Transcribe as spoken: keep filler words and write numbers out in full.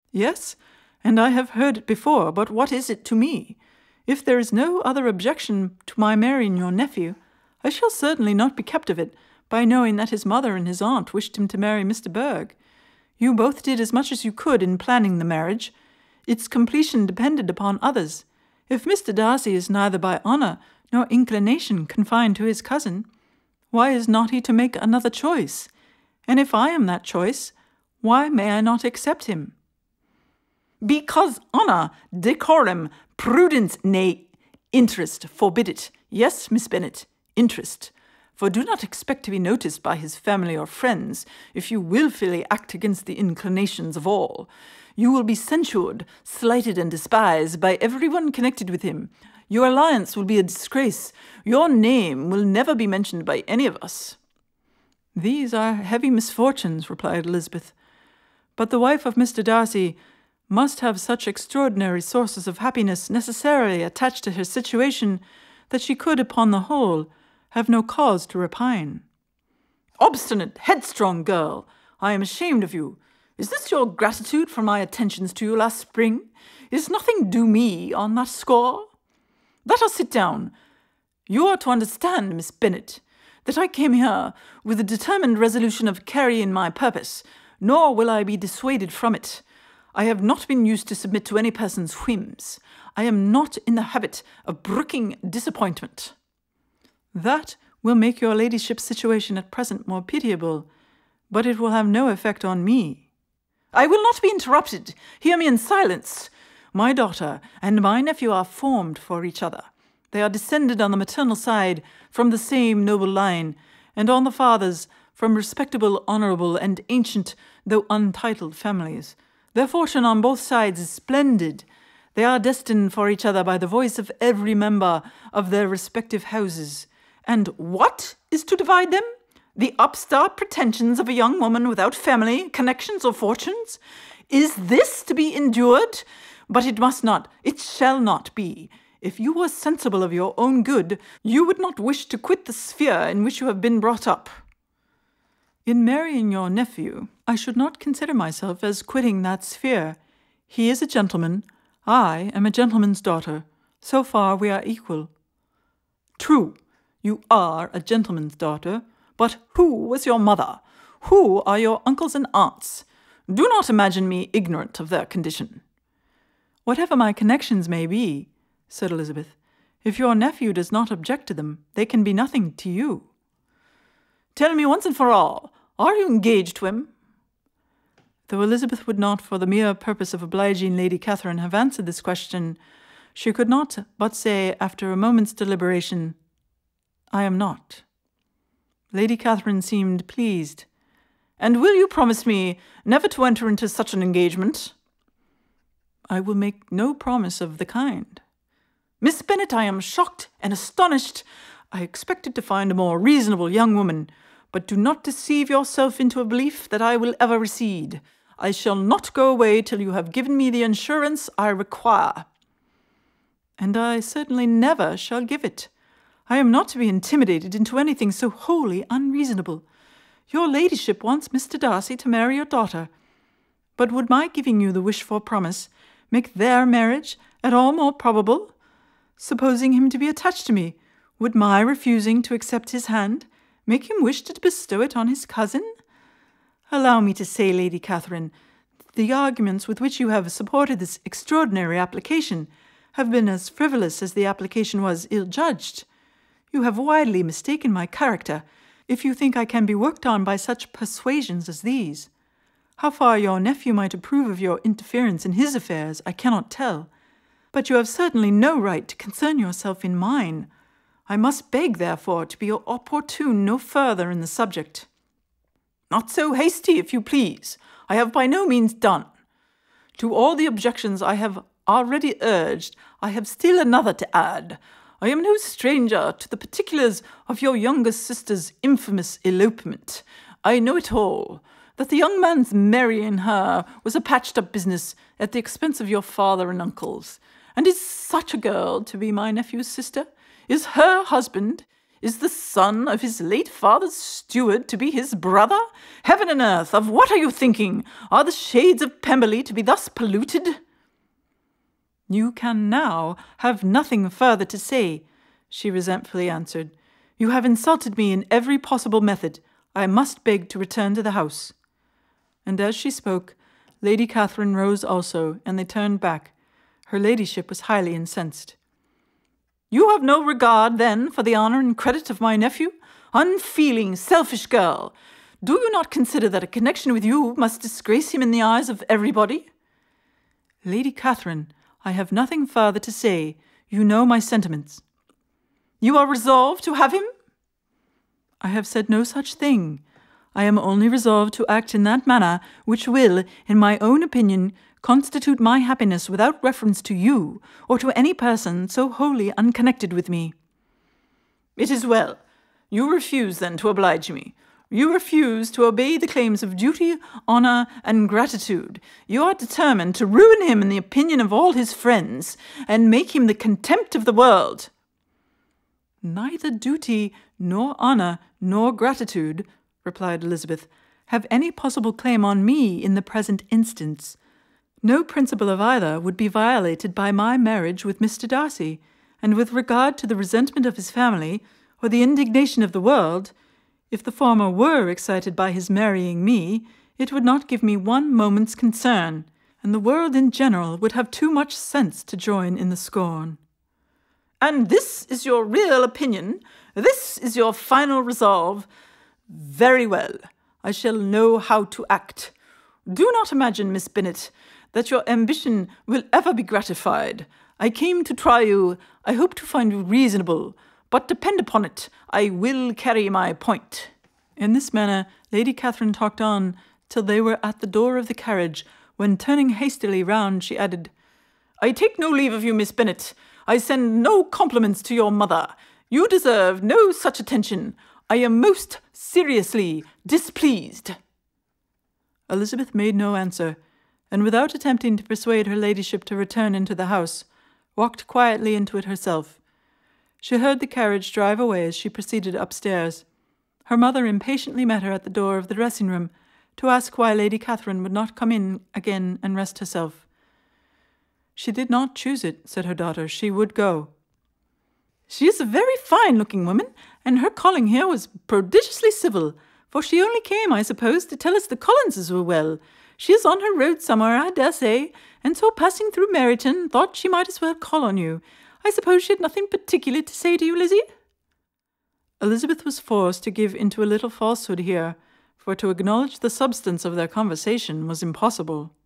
Yes, and I have heard it before, but what is it to me? If there is no other objection to my marrying your nephew, I shall certainly not be kept of it by knowing that his mother and his aunt wished him to marry Mister Berg. You both did as much as you could in planning the marriage. Its completion depended upon others. If Mister Darcy is neither by honour nor inclination confined to his cousin, why is not he to make another choice? And if I am that choice, why may I not accept him? Because honour, decorum, prudence, nay, interest forbid it. Yes, Miss Bennet, interest. For do not expect to be noticed by his family or friends if you wilfully act against the inclinations of all. You will be censured, slighted, and despised by everyone connected with him. Your alliance will be a disgrace. Your name will never be mentioned by any of us. These are heavy misfortunes, replied Elizabeth. But the wife of Mister Darcy must have such extraordinary sources of happiness necessarily attached to her situation that she could, upon the whole, have no cause to repine. Obstinate, headstrong girl! I am ashamed of you. Is this your gratitude for my attentions to you last spring? Is nothing due me on that score? Let us sit down. You are to understand, Miss Bennet, that I came here with the determined resolution of carrying my purpose, nor will I be dissuaded from it. I have not been used to submit to any person's whims. I am not in the habit of brooking disappointment. That will make your ladyship's situation at present more pitiable, but it will have no effect on me. I will not be interrupted. Hear me in silence. My daughter and my nephew are formed for each other. They are descended on the maternal side from the same noble line, and on the father's from respectable, honourable, and ancient, though untitled families. Their fortune on both sides is splendid. They are destined for each other by the voice of every member of their respective houses. And what is to divide them? The upstart pretensions of a young woman without family, connections, or fortunes? Is this to be endured? But it must not, it shall not be. If you were sensible of your own good, you would not wish to quit the sphere in which you have been brought up. In marrying your nephew, I should not consider myself as quitting that sphere. He is a gentleman. I am a gentleman's daughter. So far we are equal. True, you are a gentleman's daughter, but who was your mother? Who are your uncles and aunts? Do not imagine me ignorant of their condition. Whatever my connections may be, said Elizabeth, if your nephew does not object to them, they can be nothing to you. Tell me once and for all, are you engaged to him? Though Elizabeth would not, for the mere purpose of obliging Lady Catherine, have answered this question, she could not but say, after a moment's deliberation, I am not. Lady Catherine seemed pleased. And will you promise me never to enter into such an engagement? I will make no promise of the kind. Miss Bennet, I am shocked and astonished. I expected to find a more reasonable young woman, but do not deceive yourself into a belief that I will ever recede. I shall not go away till you have given me the assurance I require. And I certainly never shall give it. I am not to be intimidated into anything so wholly unreasonable. Your ladyship wants Mister Darcy to marry your daughter. But would my giving you the wished-for promise make their marriage at all more probable? Supposing him to be attached to me, would my refusing to accept his hand make him wish to bestow it on his cousin? Allow me to say, Lady Catherine, the arguments with which you have supported this extraordinary application have been as frivolous as the application was ill-judged. You have widely mistaken my character, if you think I can be worked on by such persuasions as these. How far your nephew might approve of your interference in his affairs, I cannot tell, but you have certainly no right to concern yourself in mine. I must beg, therefore, to be opportune no further in the subject. Not so hasty, if you please. I have by no means done. To all the objections I have already urged, I have still another to add. I am no stranger to the particulars of your younger sister's infamous elopement. I know it all, that the young man's marrying her was a patched-up business at the expense of your father and uncles. And is such a girl to be my nephew's sister? Is her husband, Is the son of his late father's steward to be his brother? Heaven and earth, of what are you thinking? Are the shades of Pemberley to be thus polluted?" "You can now have nothing further to say," she resentfully answered. "You have insulted me in every possible method. I must beg to return to the house." And as she spoke, Lady Catherine rose also, and they turned back. Her ladyship was highly incensed. "You have no regard, then, for the honour and credit of my nephew? Unfeeling, selfish girl! Do you not consider that a connection with you must disgrace him in the eyes of everybody?" "Lady Catherine, I have nothing further to say. You know my sentiments." "You are resolved to have him?" "I have said no such thing. I am only resolved to act in that manner which will, in my own opinion, constitute my happiness without reference to you, or to any person so wholly unconnected with me." "It is well. You refuse, then, to oblige me. You refuse to obey the claims of duty, honour, and gratitude. You are determined to ruin him in the opinion of all his friends, and make him the contempt of the world." "Neither duty, nor honour, nor gratitude," replied Elizabeth, "have any possible claim on me in the present instance. No principle of either would be violated by my marriage with Mister Darcy, and with regard to the resentment of his family, or the indignation of the world, if the former were excited by his marrying me, it would not give me one moment's concern, and the world in general would have too much sense to join in the scorn." "And this is your real opinion? This is your final resolve? Very well. I shall know how to act. Do not imagine, Miss Bennet, that your ambition will ever be gratified. I came to try you. I hope to find you reasonable. But depend upon it, I will carry my point." In this manner, Lady Catherine talked on till they were at the door of the carriage, when, turning hastily round, she added, "I take no leave of you, Miss Bennet. I send no compliments to your mother. You deserve no such attention. I am most seriously displeased." Elizabeth made no answer, and without attempting to persuade her ladyship to return into the house, walked quietly into it herself. She heard the carriage drive away as she proceeded upstairs. Her mother impatiently met her at the door of the dressing-room to ask why Lady Catherine would not come in again and rest herself. "She did not choose it," said her daughter. "She would go." "She is a very fine-looking woman, and her calling here was prodigiously civil, for she only came, I suppose, to tell us the Collinses were well. She is on her road somewhere, I dare say, and so passing through Meryton, thought she might as well call on you. I suppose she had nothing particular to say to you, Lizzie?" Elizabeth was forced to give into a little falsehood here, for to acknowledge the substance of their conversation was impossible.